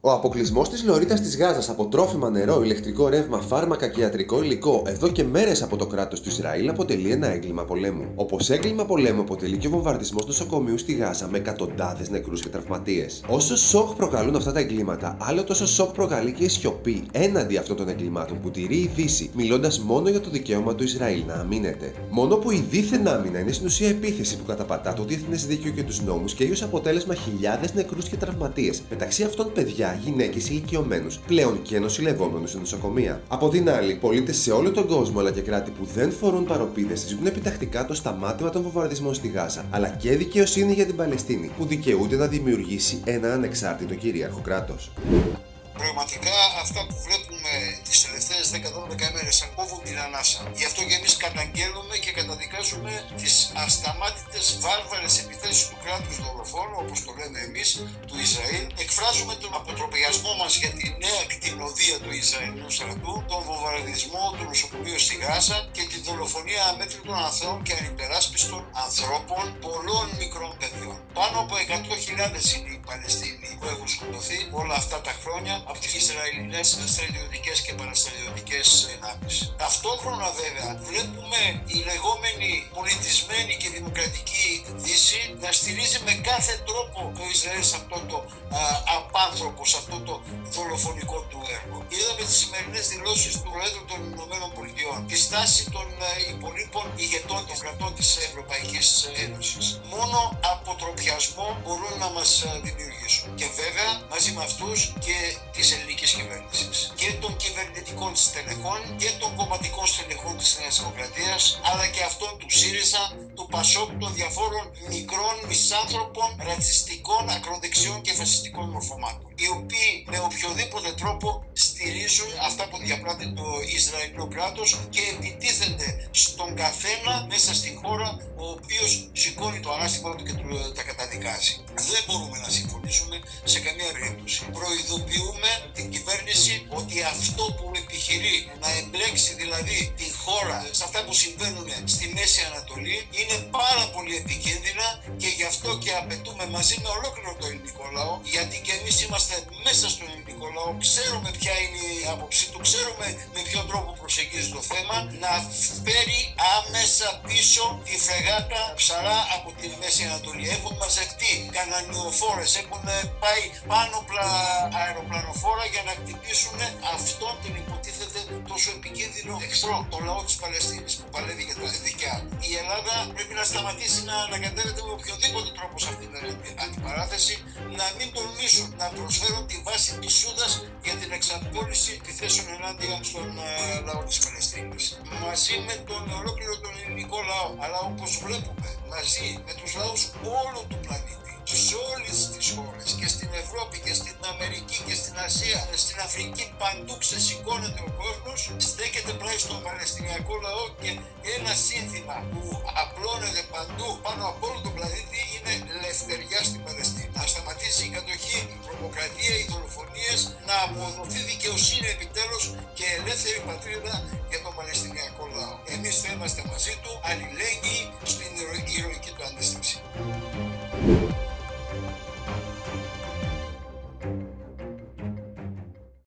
Ο αποκλεισμός της Λωρίδας της Γάζας από τρόφιμα, νερό, ηλεκτρικό ρεύμα, φάρμακα και ιατρικό υλικό εδώ και μέρες από το κράτος του Ισραήλ αποτελεί ένα έγκλημα πολέμου. Όπως έγκλημα πολέμου αποτελεί και ο βομβαρδισμός νοσοκομείου στη Γάζα με εκατοντάδες νεκρούς και τραυματίες. Όσο σοκ προκαλούν αυτά τα εγκλήματα, άλλο τόσο σοκ προκαλεί και η σιωπή έναντι αυτών των εγκλημάτων που τηρεί η Δύση, μιλώντας μόνο για το δικαίωμα του Ισραήλ να αμήνεται. Μόνο που η δίθεν άμυνα είναι στην ουσία επίθεση που καταπατά το διεθνές δίκαιο και τους νόμους και έχει ως αποτέλεσμα χιλιάδες νεκρούς και τραυματίες, μεταξύ αυτών παιδιά, γυναίκες, ηλικιωμένους, πλέον και νοσηλευόμενους σε νοσοκομεία. Από την άλλη, πολίτες σε όλο τον κόσμο αλλά και κράτη που δεν φορούν παροπίδες ζητούν επιτακτικά το σταμάτημα των βομβαρδισμών στη Γάζα, αλλά και δικαιοσύνη για την Παλαιστίνη, που δικαιούται να δημιουργήσει ένα ανεξάρτητο κυρίαρχο κράτος. Πραγματικά αυτά που βλέπουμε τις τελευταίες 10-12 ημέρες κόβουν την ανάσα. Γι' αυτό και εμείς καταγγέλνουμε και καταδικάζουμε τις ασταμάτητες βάρβαρες επιθέσεις του κράτους δολοφόνου, όπως το λέμε εμείς, του Ισραήλ. Εκφράζουμε τον αποτροπιασμό μας για τη νέα κτηνοδία του Ισραηλινού στρατού, τον βομβαρδισμό του νοσοκομείου στη Γάζα και τη δολοφονία αμέτρητων ανθρώπων και ανυπεράσπιστων ανθρώπων, πολλών μικρών παιδιών. Πάνω από 100.000 είναι οι Παλαιστίνοι που έχουν σκοτωθεί όλα αυτά τα χρόνια από τις Ισραηλινές στρατιωτικές και παραστρατιωτικές δυνάμεις. Ταυτόχρονα βέβαια βλέπουμε η λεγόμενη πολιτισμένη και δημοκρατική Δύση να στηρίζει με κάθε τρόπο το Ισραήλ σε αυτό το απάνθρωπο, σε αυτό το δολοφονικό του έργο. Είδαμε τις σημερινές δηλώσεις του Προέδρου των ΗΠΑ, τη στάση των υπολείπων ηγετών των κρατών της Ευρωπαϊκής Ένωσης. Μόνο αποτροπιασμό μπορούν να μας δημιουργήσουν. Και βέβαια μαζί με αυτούς και της ελληνικής κυβέρνησης και των κυβερνητικών στελεχών και των κομματικών στελεχών της Νέας Δημοκρατίας, αλλά και αυτών του ΣΥΡΙΖΑ, του ΠΑΣΟΚ, των διαφόρων μικρών μισάνθρωπων, ρατσιστικών, ακροδεξιών και φασιστικών μορφωμάτων, οι οποίοι με οποιοδήποτε τρόπο στηρίζουν αυτά που διαπράττει το Ισραηλινό κράτος και επιτίθενται στον καθένα μέσα στη χώρα ο οποίος σηκώνει το ανάστημά του και τα καταδικάζει. Δεν μπορούμε να συμφωνήσουμε σε καμία περίπτωση. Προειδοποιούμε την κυβέρνηση ότι αυτό που επιχειρεί να εμπλέξει δηλαδή τη χώρα σε αυτά που συμβαίνουν στη Μέση Ανατολή είναι πάρα πολύ επικίνδυνα και γι' αυτό και απαιτούμε μαζί με ολόκληρο το ελληνικό λαό, γιατί και εμείς είμαστε μέσα στον ελληνικό λαό, ξέρουμε ποια είναι η άποψή του, ξέρουμε με ποιον τρόπο προσεγγίζει το θέμα, να φέρει άμεσα πίσω τη φρεγάτα ψαρά από τη Μέση Ανατολή. Έχουν μαζευτεί κανανιοφόρες, έχουν πάει πάνω αεροπλανοφόρα για να χτυπήσουν αυτόν τον υποτίθεται τόσο επικίνδυνο εχθρό, το λαό της Παλαιστίνης που παλεύει για τα δικιά του. Η Ελλάδα πρέπει να σταματήσει να ανακατεύεται με οποιοδήποτε τρόπο σε αυτή την αντιπαράθεση, να μην τολμήσουν να προσφέρουν τη βάση της Σούδας για την εξαπόλυση επιθέσεων ενάντια στον λαό της Παλαιστίνης. Μαζί με τον ολόκληρο τον ελληνικό λαό, αλλά όπως βλέπουμε μαζί με τους λαούς όλου του πλανήτη, σε όλες τις χώρες και στην Ευρώπη και στην Αμερική και στην Ασία, στην Αφρική, παντού ξεσηκώνεται ο κόσμος, στέκεται πλάι στον Παλαιστινιακό λαό και ένα σύνθημα που απλώνεται παντού πάνω από όλο τον πλανήτη είναι ελευθεριά στην Παλαιστίνη. Να σταματήσει η κατοχή, η τρομοκρατία, οι δολοφονίες, να αποδοθεί δικαιοσύνη επιτέλους και ελεύθερη πατρίδα για τον Παλαιστινιακό λαό. Εμείς θα είμαστε μαζί του, αλληλέγγυοι στην ηρωική